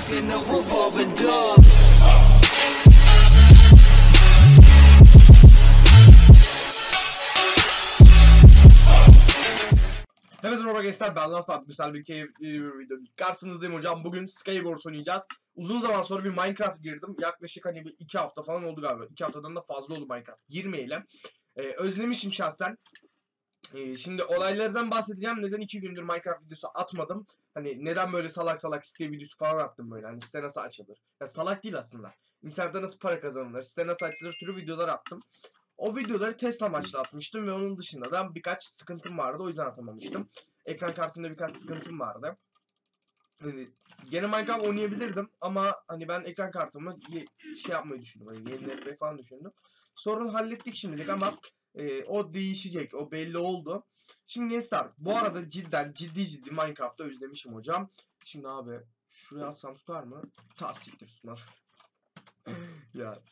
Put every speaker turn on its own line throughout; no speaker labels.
in a revolving door.
Evet merhaba gençler, ben Last güzel bir keyifli bir video karşınızdayım hocam. Bugün Skywars oynayacağız. Uzun zaman sonra bir Minecraft girdim. Yaklaşık hani bir 2 hafta falan oldu galiba. 2 haftadan da fazla oldu Minecraft girmeyelim. Özlemişim şahsen. Şimdi olaylardan bahsedeceğim. Neden 2 gündür Minecraft videosu atmadım? Hani neden böyle salak salak site videosu falan attım böyle. Hani site nasıl açılır? Ya salak değil aslında. İnternette nasıl para kazanılır? Site nasıl açılır? Türü videolar attım. O videoları test amaçlı atmıştım ve onun dışında da birkaç sıkıntım vardı. O yüzden atamamıştım. Ekran kartımda birkaç sıkıntım vardı. Hani gene Minecraft oynayabilirdim ama hani ben ekran kartımı şey yapmayı düşündüm. Hani yeniletmeyi falan düşündüm. Sorunu hallettik şimdilik ama o değişecek. O belli oldu. Şimdi gençler bu arada ciddi Minecraft'ta özlemişim hocam. Şimdi abi şuraya atsam tutar mı? Siktir tutmaz. Ya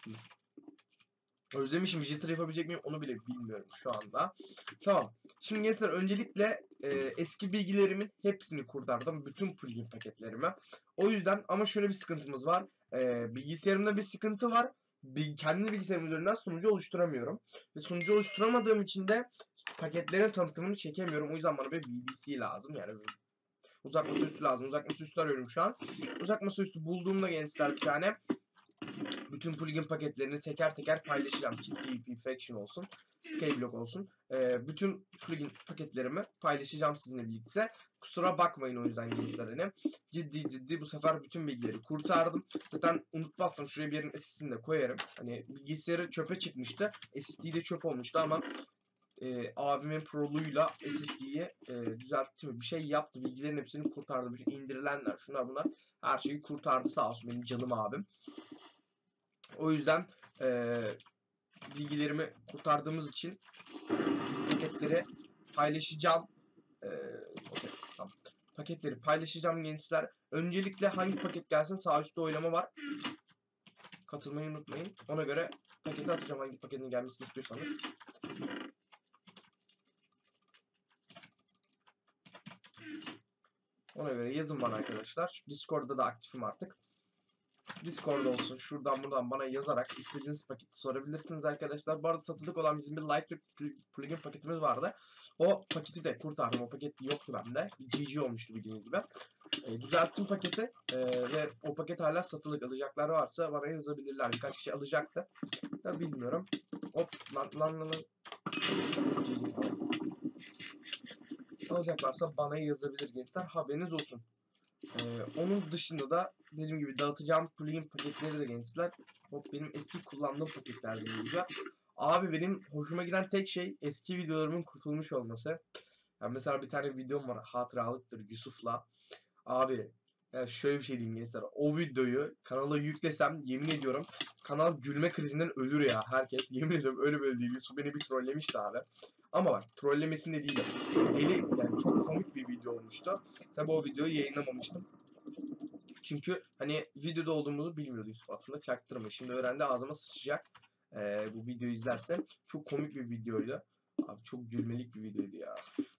özlemişim. Jitter yapabilecek miyim onu bile bilmiyorum şu anda. Tamam. Şimdi gençler öncelikle eski bilgilerimin hepsini kurtardım. Bütün plugin paketlerime. O yüzden ama şöyle bir sıkıntımız var. Bilgisayarımda bir sıkıntı var. Kendi bilgisayarım üzerinden sunucu oluşturamıyorum. Ve sunucu oluşturamadığım için de paketlerin tanıtımını çekemiyorum. O yüzden bana bir VDC lazım. Yani uzak masaüstü lazım. Uzak masaüstü arıyorum şu an. Uzak masaüstü bulduğumda gençler bir tane bütün plugin paketlerini teker teker paylaşacağım. PvP Faction olsun, Skyblock olsun. Bütün plugin paketlerimi paylaşacağım sizinle birlikte. Kusura bakmayın o yüzden gençler hani. Ciddi bu sefer bütün bilgileri kurtardım. Zaten unutmazsam şuraya bir yerin SSD'ini de koyarım. Hani bilgisayarı çöpe çıkmıştı. SSD de çöp olmuştu ama abimin proluğuyla SSD'yi düzeltti mi? Bir şey yaptı. Bilgilerin hepsini kurtardı. Bütün indirilenler, şunlar bunlar her şeyi kurtardı sağ olsun benim canım abim. O yüzden bilgilerimi kurtardığımız için paketleri paylaşacağım. Okay, tamam. Paketleri paylaşacağım gençler. Öncelikle hangi paket gelsin sağ üstte oylama var. Katılmayı unutmayın. Ona göre paketi atacağım hangi paketin gelmesini istiyorsanız. Ona göre yazın bana arkadaşlar. Discord'da da aktifim artık. Discord olsun şuradan buradan bana yazarak istediğiniz paketi sorabilirsiniz arkadaşlar. Bu arada satılık olan bizim bir Lightroom plugin paketimiz vardı. O paketi de kurtardım. O paket yoktu bende. GG olmuştu bildiğiniz gibi. Düzelttim paketi ve o paket hala satılık. Alacaklar varsa bana yazabilirler. Birkaç kişi alacaktı. Da bilmiyorum. Hop lan. GG. Alacaklarsa bana yazabilir gençler. Haberiniz olsun. Onun dışında da dediğim gibi dağıtacağım plugin paketleri de gençler. Hop benim eski kullandığım paketler dediğim gibi. Abi benim hoşuma giden tek şey eski videolarımın kurtulmuş olması. Yani mesela bir tane videom var hatıralıktır Yusuf'la. Abi yani şöyle bir şey diyeyim gençler. O videoyu kanala yüklesem yemin ediyorum kanal gülme krizinden ölür ya herkes. Yemin ediyorum öyle böyle değil. Yusuf beni bir trollemişti abi. Ama bak trollemesinde değil. Deli yani çok komik bir video olmuştu. Tabi o videoyu yayınlamamıştım. Çünkü hani videoda olduğumuzu bilmiyordu Yusuf aslında çaktırma. Şimdi öğrendi ağzıma sıçacak. Bu videoyu izlerse. Çok komik bir videoydu. Abi çok gülmelik bir videoydu ya.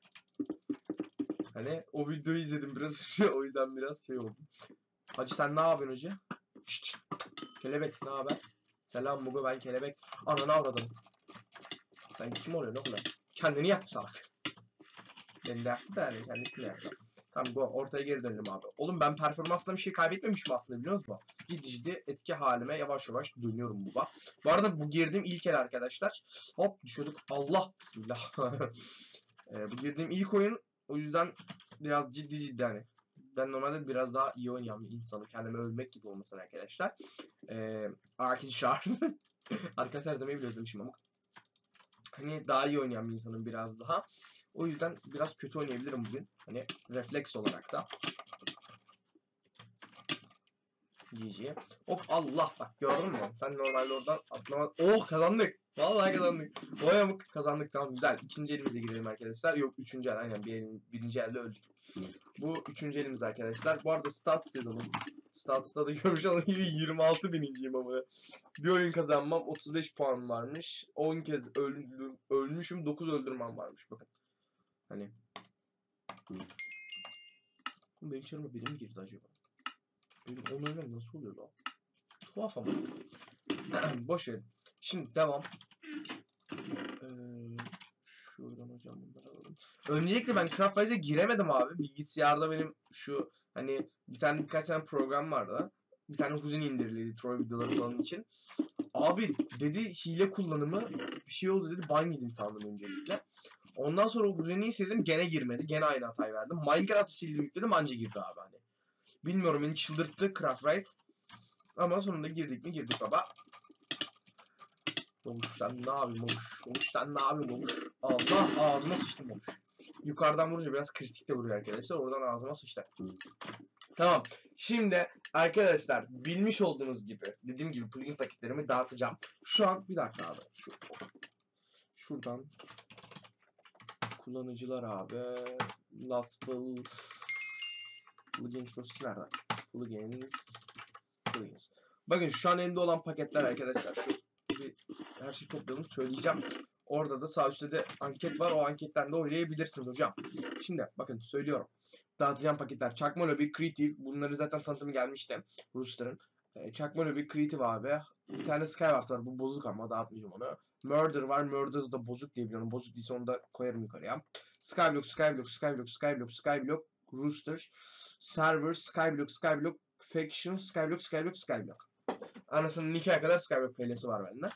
Hani o videoyu izledim biraz o yüzden biraz şey oldu. Hacı sen ne yapıyorsun hacı? Şşt. Kelebek ne haber? Selam Mugo ben kelebek. Ananı avradım. Sen kim oluyorsun oğlum? Kendini yaktı salak. Beni de yaktı da yani kendisini yaktı. Tamam go ortaya geri dönelim abi. Oğlum ben performansla bir şey kaybetmemişim aslında biliyor musunuz? Ciddi eski halime yavaş yavaş dönüyorum baba. Bu arada bu girdiğim ilk el arkadaşlar. Hop düşüyorduk. Allah bismillah. Bu girdiğim ilk oyun o yüzden biraz ciddi hani. Ben normalde biraz daha iyi oynayan bir insanım. Kendimi övmek gibi olmasın arkadaşlar. Arkadaşlar. Arkadaşlar demeyi bile özlemişim ama. Hani daha iyi oynayan bir insanım biraz daha. O yüzden biraz kötü oynayabilirim bugün. Hani refleks olarak da. GG. Hop Allah bak gördün mü? Ben normalde oradan atlama... Oh kazandık. Vallahi kazandık. Oya kazandık tamam güzel. İkinci elimize girelim arkadaşlar. Yok üçüncü el aynen birinci elde öldük. Bu üçüncü elimiz arkadaşlar. Bu arada stats yazalım. Stats'ta da görmüş olduğunuz gibi 26 bininciyim ama. Bir oyun kazanmam 35 puan varmış. 10 kez ölmüşüm 9 öldürmem varmış bakın. Hani. Benim çarıma biri mi girdi acaba? Benim 10 öyle nasıl oluyor lan? Tuhaf ama. Boş verin. Şimdi devam. Şuradan hocam bunları alalım. Öncelikle ben Craftwise'e giremedim abi. Bilgisayarda benim şu hani birkaç tane program vardı. Bir tane Huzin indirildi Troy videoları falan için. Abi dedi hile kullanımı bir şey oldu dedi. Ban yedim sandım öncelikle. Ondan sonra Huzin'i sildim gene girmedi. Gene aynı hatayı verdim. Minecraft'ı sildim yükledim anca girdi abi hani. Bilmiyorum beni çıldırttı Craftwise. Ama sonunda girdik mi girdik baba. Olmuş sen ne yapayım olmuş sen ne yapayım olmuş. Allah ağzıma sıçtım olmuş. Yukarıdan vurunca biraz kritik de vuruyor arkadaşlar. Oradan ağzıma sıçtı. Tamam. Şimdi arkadaşlar bilmiş olduğunuz gibi dediğim gibi plugin paketlerimi dağıtacağım. Şu an bir dakika abi. Şuradan kullanıcılar abi. Lastful plugins dosyası nerede? Plugins. Bakın şu an elimde olan paketler arkadaşlar. Her şeyi toplayalım söyleyeceğim. Orada da sağ üstte de anket var. O anketten de oynayabilirsiniz hocam. Şimdi bakın söylüyorum. Dağıtacağım paketler. Çakma Lobby, Creative. Bunları zaten tanıtımı gelmişti. Rooster'ın. Çakma Lobby, Creative abi. Bir tane Skywars var. Bu bozuk ama dağıtmayacağım onu. Murder var. Murder da bozuk diye biliyorum. Bozuk değilse onu da koyarım yukarıya. Skyblock, Rooster. Server, Skyblock, Faction, Skyblock. Anasının nikahına kadar Skyblock PL'si var bende.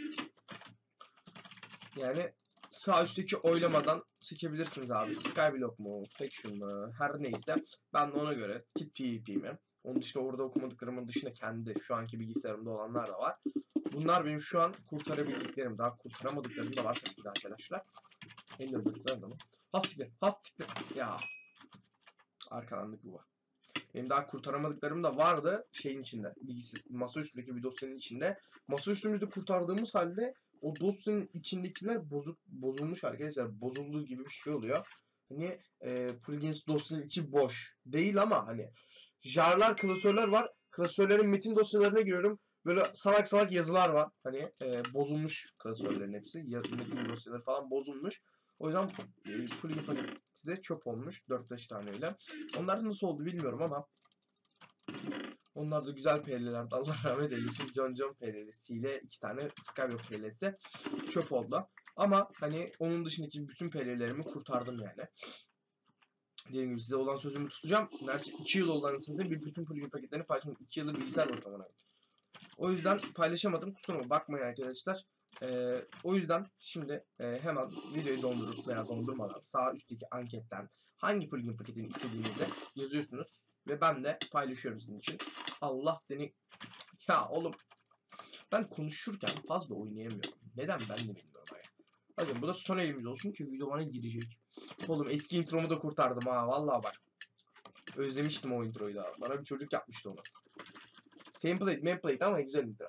Yani sağ üstteki oylamadan seçebilirsiniz abi. Skyblock mu, Faction mu, her neyse. Ben de ona göre Kit PvP mi. Onun dışında orada okumadıklarımın dışında kendi şu anki bilgisayarımda olanlar da var. Bunlar benim şu an kurtarabildiklerim. Daha kurtaramadıklarım da var tabii arkadaşlar. En öldürdüklerim de mi? Hastiktir. Ya. Arkalandık bu var. Benim daha kurtaramadıklarım da vardı şeyin içinde. Masa üstündeki bir dosyanın içinde. Masa üstümüzde kurtardığımız halde o dosyanın içindekiler bozulmuş arkadaşlar. Bozulduğu gibi bir şey oluyor. Hani plugins dosyanın içi boş. Değil ama hani jarlar, klasörler var. Klasörlerin metin dosyalarına giriyorum. Böyle salak yazılar var. Hani bozulmuş klasörlerin hepsi. Metin dosyaları falan bozulmuş. O yüzden plugin paketi de çöp olmuş. 4-5 tane öyle. Onlar nasıl oldu bilmiyorum ama onlar da güzel PL'lerdi. Allah rahmet eylesin. John PL'siyle 2 tane Skyblock PL'si çöp oldu. Ama hani onun dışındaki bütün PL'lerimi kurtardım yani. Dediğim gibi size olan sözümü tutacağım. Neredeyse 2 yıl olan içinde bütün plugin paketlerini paylaşmadım. 2 yıllık bilgisayar ortamına. O yüzden paylaşamadım. Kusuruma bakmayın arkadaşlar. O yüzden şimdi hemen videoyu dondurup veya dondurmadan sağ üstteki anketten hangi plugin paketini istediğinizi yazıyorsunuz. Ve ben de paylaşıyorum sizin için. Allah seni... Ya oğlum ben konuşurken fazla oynayamıyorum. Neden ben de bilmiyorum. Bakın bu da son elimiz olsun ki video bana girecek. Oğlum eski intromu da kurtardım ha vallahi bak. Özlemiştim o introyu da. Bana bir çocuk yapmıştı onu. Template ama güzel intro.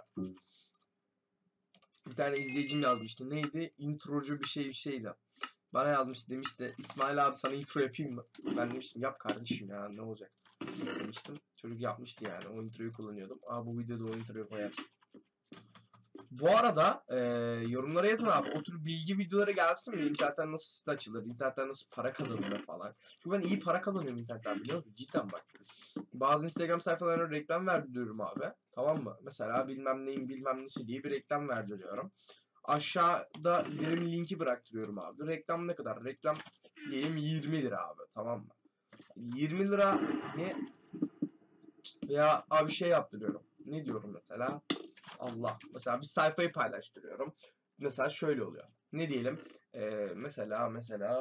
Bir tane izleyicim yazmıştı. Neydi? Introcu bir şeydi. Bana yazmıştı demişti. İsmail abi sana intro yapayım mı? Ben demiştim yap kardeşim ya ne olacak? Demiştim. Çocuk yapmıştı yani. O introyu kullanıyordum. Bu videoda o introyu koyar. Bu arada yorumlara yazın abi. O tür bilgi videoları gelsin mi? İnternetten nasıl site açılır? İnternetten nasıl para kazanılır falan. Çünkü ben iyi para kazanıyorum internetten biliyor musun? Cidden bak. Bazı Instagram sayfalarına reklam verdiriyorum abi. Tamam mı? Mesela bilmem neyin bilmem nesi diye bir reklam verdiriyorum. Aşağıda benim linki bıraktırıyorum abi. Reklam ne kadar? Reklam diyelim 20 lira abi. Tamam mı? 20 lira ne? Veya abi şey yaptırıyorum. Ne diyorum mesela? Allah. Mesela bir sayfayı paylaştırıyorum. Mesela şöyle oluyor. Ne diyelim? Mesela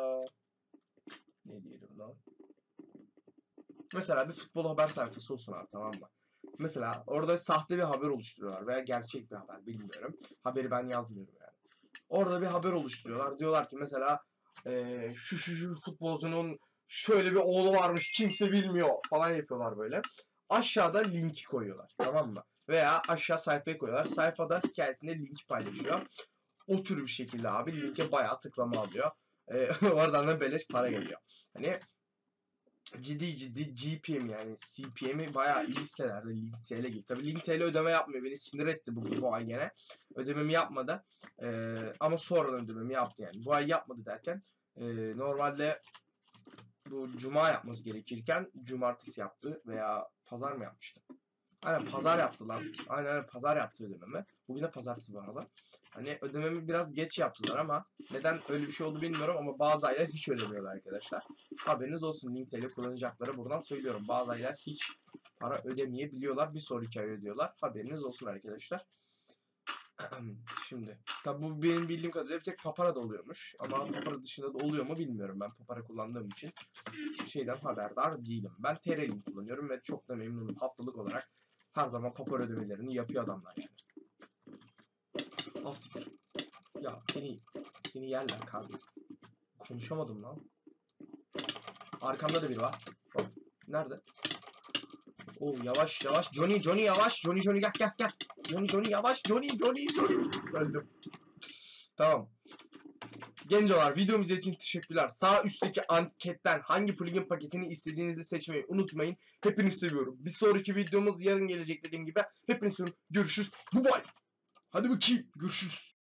ne diyelim lan? Mesela bir futbol haber sayfası olsun abi tamam mı? Mesela orada sahte bir haber oluşturuyorlar veya gerçek bir haber bilmiyorum. Haberi ben yazmıyorum yani. Orada bir haber oluşturuyorlar. Diyorlar ki mesela şu futbolcunun şöyle bir oğlu varmış kimse bilmiyor falan yapıyorlar böyle. Aşağıda linki koyuyorlar tamam mı? Veya aşağı sayfaya koyuyorlar. Sayfada hikayesinde linki paylaşıyor. O tür bir şekilde abi linke bayağı tıklama alıyor. Oradan da beleş para geliyor. Hani ciddi GPM yani CPM'i bayağı iyi sitelerde Link.tl gibi. Tabii Link.tl ödeme yapmıyor. Beni sinir etti bu ay gene. Ödememi yapmadı. Ama sonradan ödememi yaptı yani. Bu ay yapmadı derken normalde bu cuma yapması gerekirken cumartesi yaptı veya pazar mı yapmıştı? Aynen pazar yaptı lan. Aynen pazar yaptı ödememi. Bugün de pazartesi bu arada. Hani ödememi biraz geç yaptılar ama neden öyle bir şey oldu bilmiyorum ama bazı aylar hiç ödemiyorlar arkadaşlar. Haberiniz olsun, Linktel kullanacaklara buradan söylüyorum. Bazı aylar hiç para ödemeyebiliyorlar. Bir sonraki ay ödüyorlar. Haberiniz olsun arkadaşlar. Şimdi tabi bu benim bildiğim kadarıyla bir tek Papara'da oluyormuş. Ama Papara dışında da oluyor mu bilmiyorum. Ben Papara kullandığım için şeyden haberdar değilim. Ben TR-Link kullanıyorum ve çok da memnunum. Haftalık olarak her zaman Papara ödemelerini yapıyor adamlar yani. Asiktir. Ya seni yerler kardeşim. Konuşamadım lan. Arkamda da biri var. Hop. Nerede? Oo yavaş yavaş. Johnny yavaş. Johnny gel. Johnny yavaş. Johnny. Öldüm. Tamam. Gencolar videomuz için teşekkürler. Sağ üstteki anketten hangi plugin paketini istediğinizi seçmeyi unutmayın. Hepinizi seviyorum. Bir sonraki videomuz yarın gelecek dediğim gibi. Hepinizi seviyorum. Görüşürüz. Bye. Hadi bakayım. Görüşürüz.